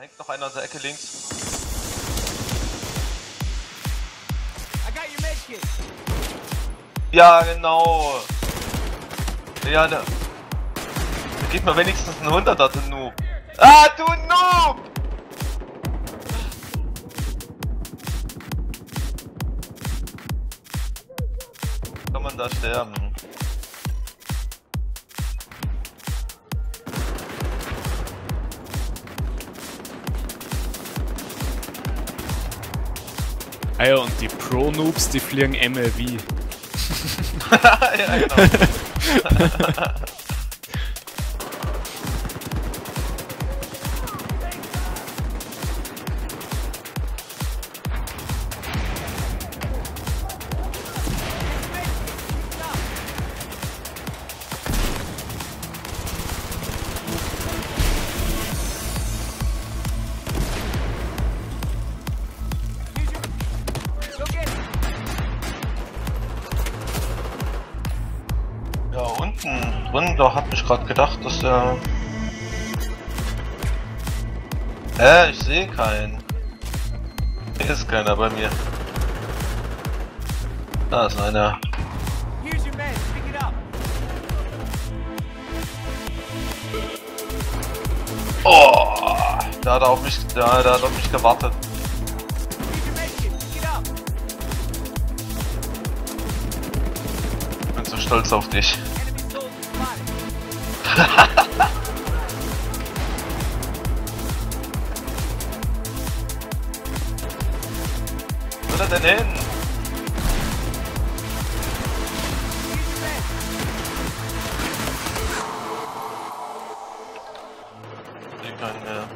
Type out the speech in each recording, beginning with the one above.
hängt noch einer an der Ecke links. Ja, genau. Ja, da geht mir wenigstens ein 100er, du Noob. Ah, du Noob! Kann man da sterben? Ah ja, und die Pro-Noobs, die fliegen MLV. Ja, genau. Ja, unten drin, da hab ich gerade gedacht, dass der... ich sehe keinen. Hier ist keiner bei mir. Da ist einer. Oh, da hat er auf mich, da hat er auf mich gewartet. Ich bin so stolz auf dich. Wo ist er denn hin? Hier kann er.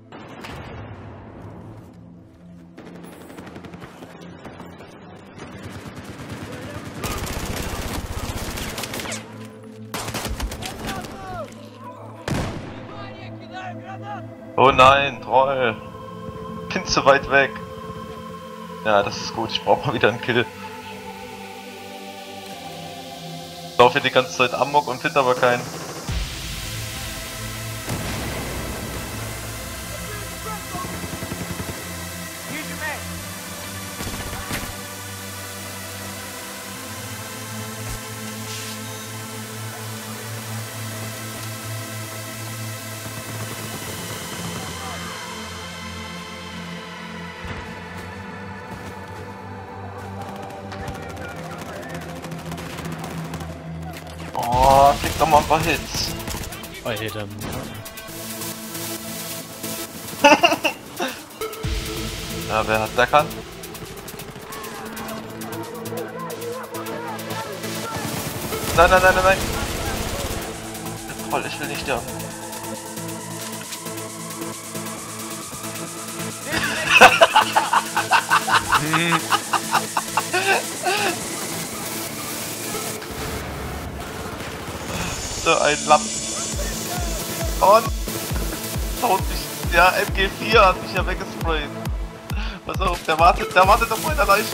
Oh nein, Troll! Bin zu weit weg. Ja, das ist gut, ich brauche mal wieder einen Kill. Ich laufe hier die ganze Zeit Amok und finde aber keinen. Oh, krieg doch mal ein paar Hits. Alter. Ja, wer hat der kann? Nein, nein, nein, nein, nein. Voll, ich will nicht sterben. So ein Lappen. Und haut mich. Ja, MG4 hat mich ja weggesprayt. Pass auf, der wartet auf meiner Leiche.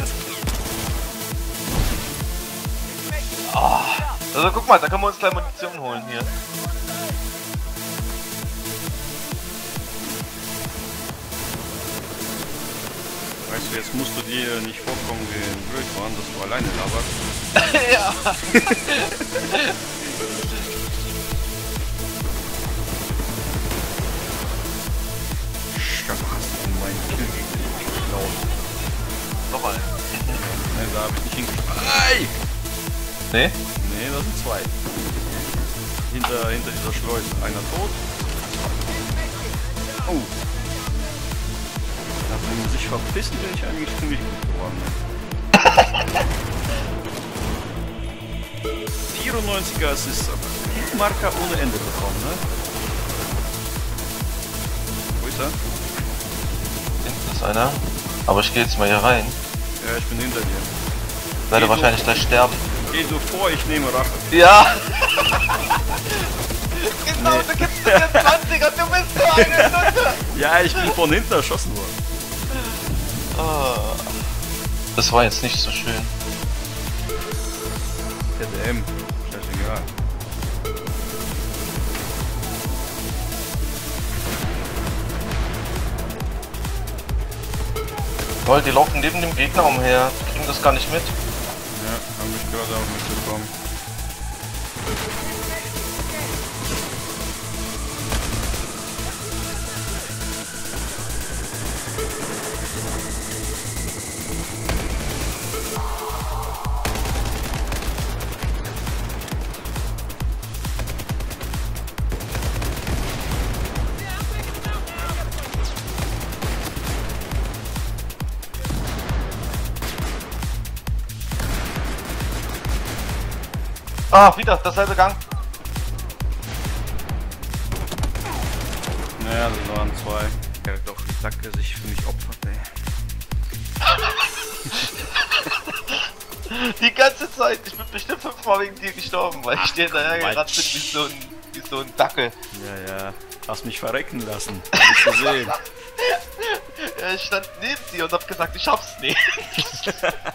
Oh. Also guck mal, da können wir uns gleich Munition holen hier. Weißt du, jetzt musst du dir nicht vorkommen wie ein Blödmann, dass du alleine laberst. Ja. Da hast du meinen Kill geklaut. Nochmal. Nein, da hab ich nicht hingeschlagen. Nee? Nee, das sind zwei. Hinter dieser Schleuse. Einer tot. Oh. Ja, wenn man sich verpissen, bin ich eigentlich ziemlich gut geworden. 94er Assist, aber Marker ohne Ende bekommen, ne? Wo ist er? Hinten ist einer. Aber ich gehe jetzt mal hier rein. Ja, ich bin hinter dir. Werde wahrscheinlich gleich sterben. Geh du vor, ich nehme Rache. Ja! Genau, nee. Du gibst mir 20er, du bist so eine Nutte! Ja, ich bin von hinten erschossen worden. Oh. Das war jetzt nicht so schön. TDM, scheißegal. Toll, die laufen neben dem Gegner umher. Die kriegen das gar nicht mit. Ja, habe ich gerade auch mitbekommen. Ah, wieder derselbe Gang. Naja, das waren zwei. Ja doch, ich sag, dass ich für mich opfert, ey. Die ganze Zeit. Ich bin bestimmt 5-mal wegen dir gestorben, weil ich dir hinterher gerannt bin wie so ein Dackel. Ja, ja. Hast mich verrecken lassen. Hab ich gesehen. Ich stand neben dir und hab gesagt, ich schaff's nicht.